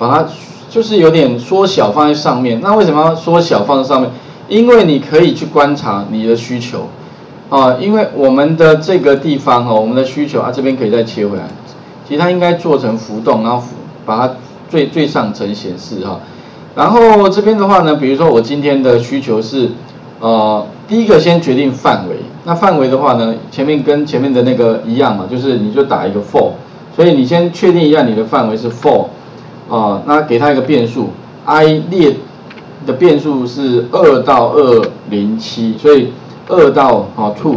把它就是有点缩小放在上面。那为什么要缩小放在上面？因为你可以去观察你的需求，因为我们的这个地方我们的需求这边可以再切回来，其实它应该做成浮动，然后把它最上层显示然后这边的话呢，比如说我今天的需求是第一个先决定范围，那范围的话呢，前面跟前面的那个一样嘛，就是你就打一个 for， 所以你先确定一下你的范围是 for， 那给它一个变数 ，i 列的变数是2到207，所以2到to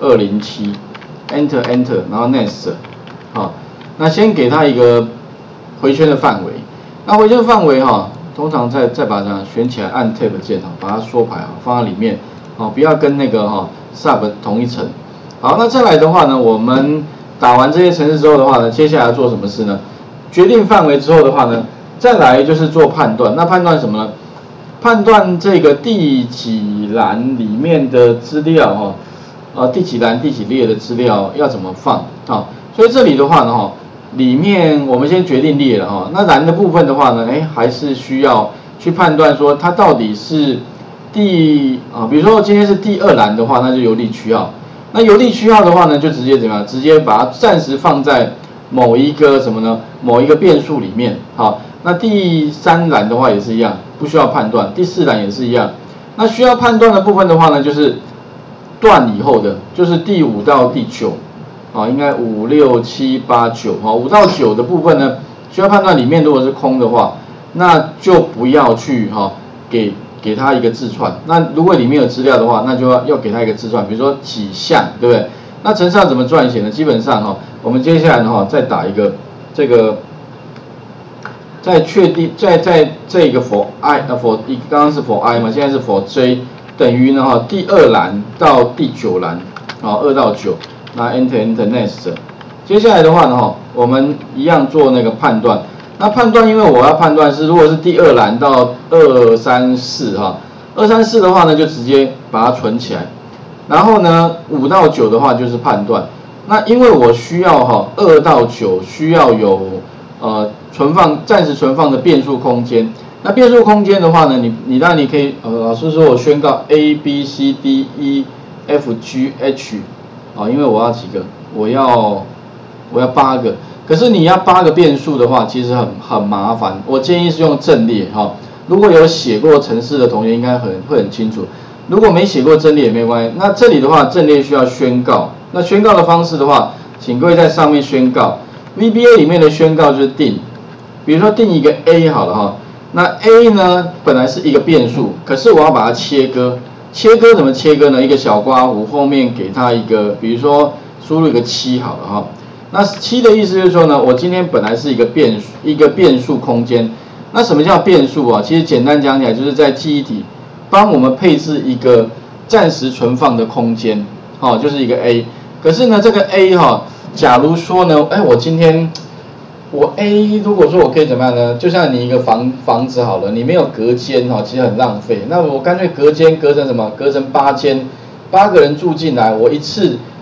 207 ，enter enter， 然后 next， 那先给它一个回圈的范围，那回圈范围通常再把它选起来，按 Tab 键把它缩排放在里面，不要跟那个sub 同一层。好，那再来的话呢，我们打完这些程式之后的话呢，接下来做什么事呢？决定范围之后的话呢，再来就是做判断。那判断什么呢？判断这个第几栏里面的资料第几栏第几列的资料要怎么放所以这里的话呢里面我们先决定列了那栏的部分的话呢，还是需要去判断说它到底是比如说今天是第2栏的话，那就游历区号。那游历区号的话呢，就直接怎么样？直接把它暂时放在某一个什么呢？某一个变数里面。好，那第3栏的话也是一样，不需要判断。第4栏也是一样。那需要判断的部分的话呢，就是段以后的，就是第5到第9。应该5、6、7、8、9，5到9的部分呢，需要判断里面如果是空的话，那就不要去给它一个字串。那如果里面有资料的话，那就要给它一个字串，比如说几项，对不对？那程式要怎么撰写呢？基本上我们接下来呢再打一个这个，再确定在这个 for i for 刚刚是 for i 嘛，现在是 for j 等于呢第2栏到第9栏2到9。那 enter next， 接下来的话呢我们一样做那个判断。那判断，因为我要判断是如果是第2栏到234234的话呢，就直接把它存起来。然后呢5到9的话就是判断。那因为我需要2到9需要有暂时存放的变数空间。那变数空间的话呢，你当然你可以老师说我宣告 A B C D E F G H。因为我要几个？我要8个。可是你要8个变数的话，其实很麻烦。我建议是用阵列如果有写过程式的同学，应该会很清楚。如果没写过阵列也没关系。那这里的话，阵列需要宣告。那宣告的方式的话，请各位在上面宣告。VBA 里面的宣告就是定，比如说定一个 A 好了那 A 呢本来是一个变数，可是我要把它切割。切割怎么切割呢？一个小括弧后面给它一个，比如说输入一个7好了那7的意思就是说呢，我今天本来是一个变数空间。那什么叫变数其实简单讲起来，就是在记忆体帮我们配置一个暂时存放的空间，就是一个 A。可是呢，这个 A 假如说呢，我今天我 A 如果说我可以怎么样呢？就像你一个房子好了，你没有隔间其实很浪费。那我干脆隔间隔成什么？隔成8间，8个人住进来，我一次